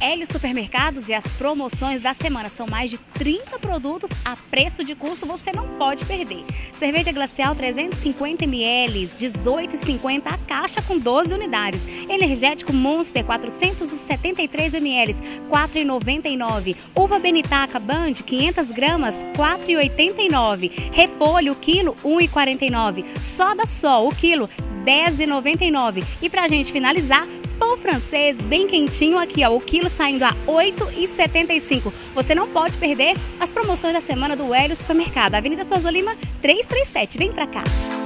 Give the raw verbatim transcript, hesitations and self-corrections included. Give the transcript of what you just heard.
Hélio Supermercados e as promoções da semana. São mais de trinta produtos a preço de custo, você não pode perder. Cerveja Glacial trezentos e cinquenta mililitros, dezoito reais e cinquenta centavos a caixa com doze unidades. Energético Monster quatrocentos e setenta e três mililitros, quatro reais e noventa e nove centavos. Uva Benitaca Band quinhentas gramas, quatro reais e oitenta e nove centavos. Repolho, o quilo, um real e quarenta e nove centavos. Soda Sol, o quilo, dez reais e noventa e nove centavos. E pra gente finalizar, pão francês bem quentinho aqui, ó, o quilo saindo a oito reais e setenta e cinco centavos. Você não pode perder as promoções da semana do Hélio Supermercado, Avenida Souza Lima trezentos e trinta e sete. Vem pra cá!